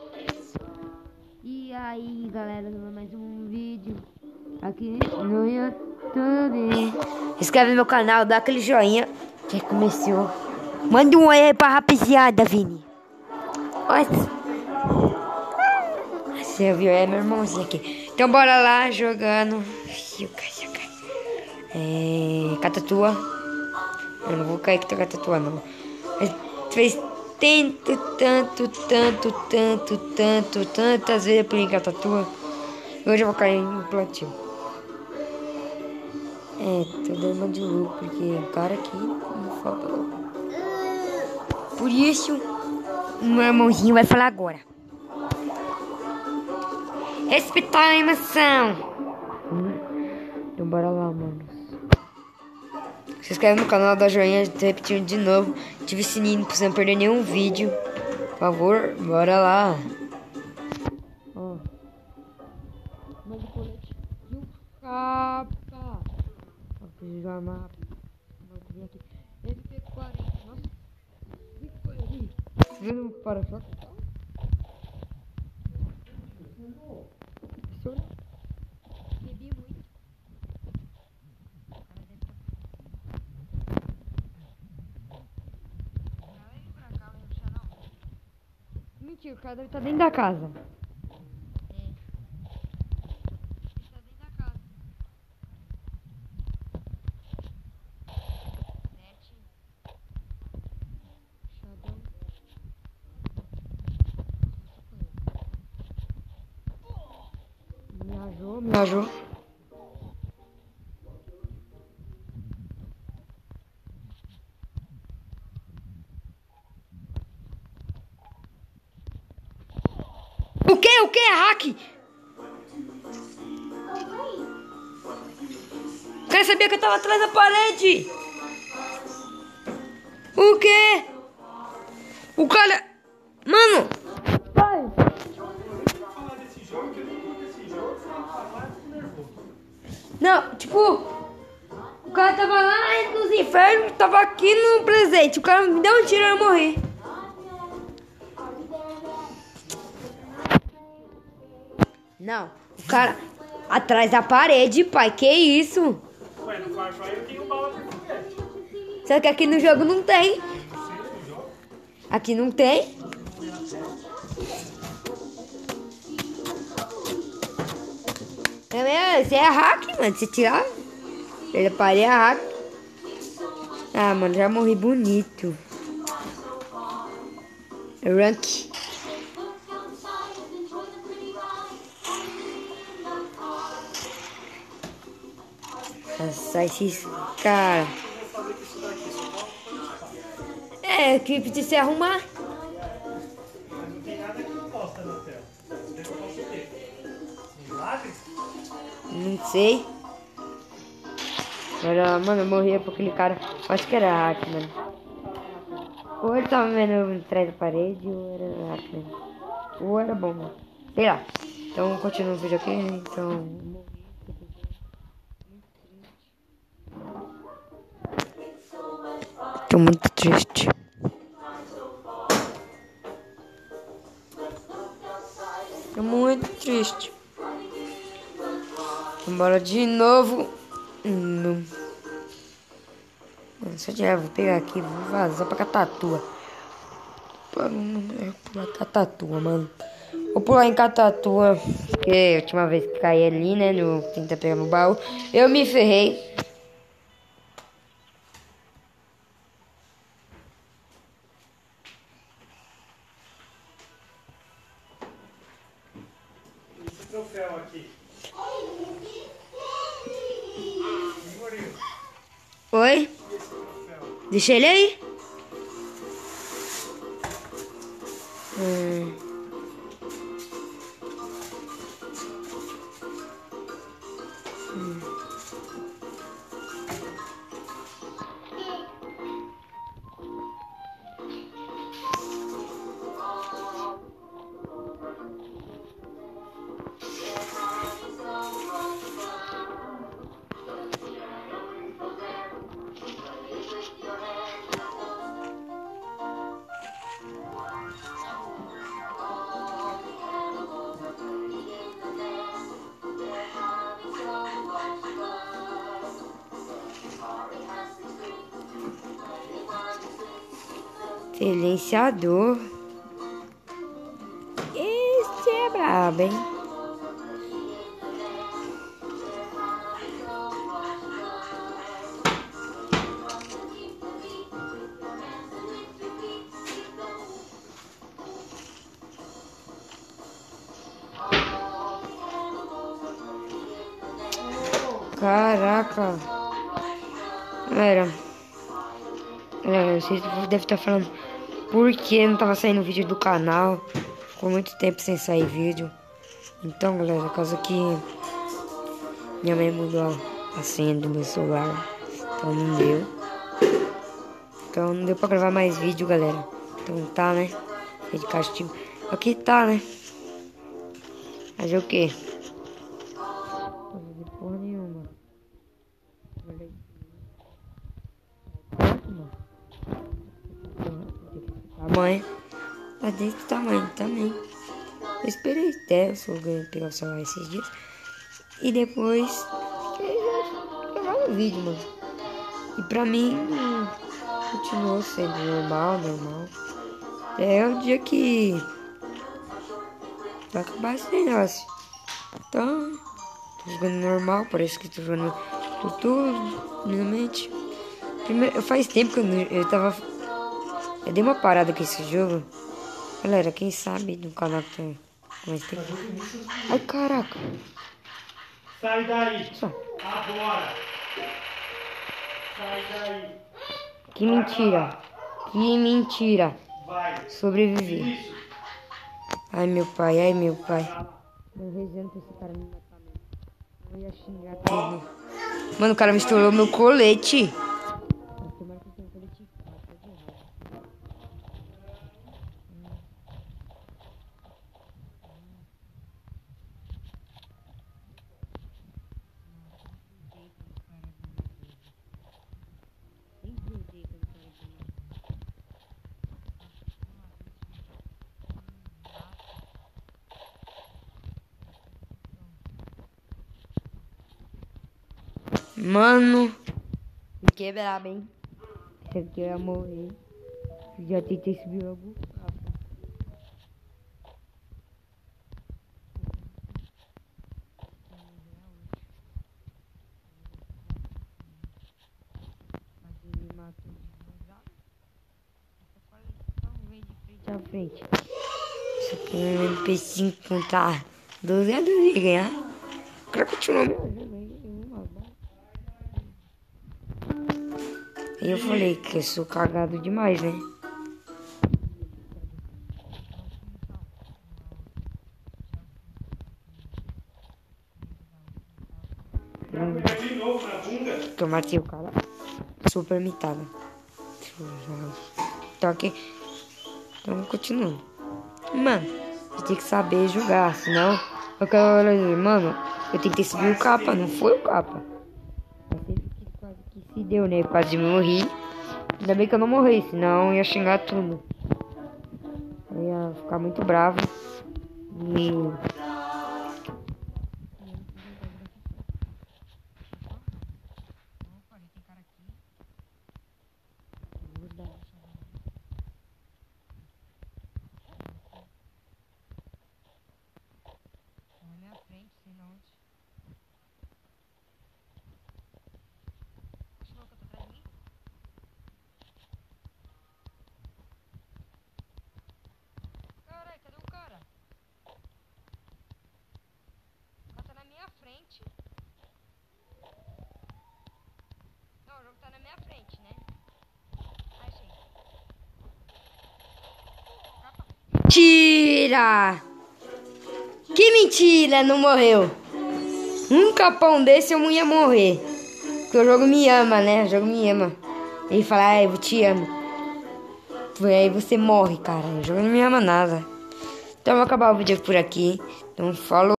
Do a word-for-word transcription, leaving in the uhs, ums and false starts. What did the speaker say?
E aí, galera, mais um vídeo aqui no YouTube. Inscreve no meu canal, dá aquele joinha que começou. Manda um oi aí pra rapaziada, Vini. Olha. Você viu? É meu irmãozinho aqui. Então bora lá jogando. É. Catatua. Eu não vou cair que tô catatua, não. Mas fez tanto, tanto, tanto, tanto, tanto, tantas vezes eu pulei em catatua. Hoje eu vou cair em plantio. É, tô dando uma de louco, porque o cara aqui não falta louco. Por isso, o meu irmãozinho vai falar agora. Respeitar a animação. Então bora lá, mano. Se inscreve no canal, dá joinha, tô repetindo de novo. Ative o sininho pra você não perder nenhum vídeo. Por favor, bora lá. Ó. Manda o colete de um capa. Ó, preciso de arma rápido. Vou vir aqui. M P quarenta. Nossa. O que foi ali? Vendo o para-choque? Bebi muito. Mentira, o cara deve estar dentro da casa. É. Ele está dentro da casa. Sete. Xadão. Me ajou, me ajou. O que? O que é hack? O cara sabia que eu tava atrás da parede. O que? O cara... Mano. Pai. Não, tipo... O cara tava lá nos infernos, tava aqui no presente. O cara me deu um tiro e eu morri. Não, o cara atrás da parede, pai, que isso? Ué, no Far Cry eu tenho bala de foguete. Só que aqui no jogo não tem. Aqui não tem. É mesmo, isso é hack, mano, se tirar. Ele parei é hack. Ah, mano, já morri bonito. Rank. Nossa, esses cara. É, que precisa se arrumar. Mas não tem nada que não posta na tela. Você posta o quê? Milagre? Não sei. Agora, mano, eu morri por aquele cara. Acho que era hack, mano. Ou ele tava vendo atrás da parede, ou era hack, mano. Ou era bom, mano. Sei lá. Então, continua o vídeo aqui. Então... Tô muito triste. Tô muito triste. Bora de novo. Não. Se eu tiver, vou pegar aqui, vou vazar pra Catatua. Pular Catatua, mano. Vou pular em Catatua. Porque a última vez que caí ali, né? No, tenta pegar no baú. Eu me ferrei. Esse troféu aqui. Oi? Deixa ele aí. Hum. Hum. Silenciador. Esse é brabo, hein? Caraca. Galera. Galera, vocês devem estar falando por que não tava saindo vídeo do canal. Ficou muito tempo sem sair vídeo. Então, galera, por causa que minha mãe mudou a senha do meu celular. Então não deu. Então não deu pra gravar mais vídeo, galera. Então tá, né? É de castigo. Aqui tá, né? Fazer o quê? Não porra nenhuma. Tamanho. Tá desse tamanho também. Eu esperei até o sogro pegar o celular esses dias. E depois gravar o vídeo, mano. E pra mim continuou sendo normal, normal. É o dia que vai acabar esse negócio. Então, tô jogando normal, parece que tô jogando tudo, primeiramente. Primeiro, faz tempo que eu, eu tava. Eu dei uma parada com esse jogo. Galera, quem sabe no canal que tem mais tempo. Ai, caraca. Sai daí. Só. Agora. Sai daí. Que mentira. Que mentira. Vai. Sobreviver. Isso. Ai, meu pai, ai, meu pai. Eu rezando pra esse cara me matar mesmo. Eu ia xingar tudo. Mano, o cara me estourou meu colete. Tomara que eu tenha um colete. Mano, fiquei brabo, hein? Pensei que eu ia morrer. Já tentei subir logo. À frente. Isso aqui é um M P cinco contar doze a doze de ganhar. O cara continua me olhando aí. E eu falei que eu sou cagado demais, né? De novo na bunda. Que eu matei o cara. Super mitada. Então aqui. Então continuando. Mano, eu tenho que saber jogar, senão eu quero dizer, mano, eu tentei subir o capa, não foi o capa. Mas sempre que quase que se deu, né? Eu quase morri. Ainda bem que eu não morri, senão eu ia xingar tudo. Eu ia ficar muito bravo. E frente. Não, o jogo tá na minha frente, né? Achei. Mentira! Que mentira, não morreu. Um capão desse eu não ia morrer. Porque o jogo me ama, né? O jogo me ama. Ele fala, ah, eu te amo. Aí você morre, cara. O jogo não me ama nada. Então eu vou acabar o vídeo por aqui. Então falou.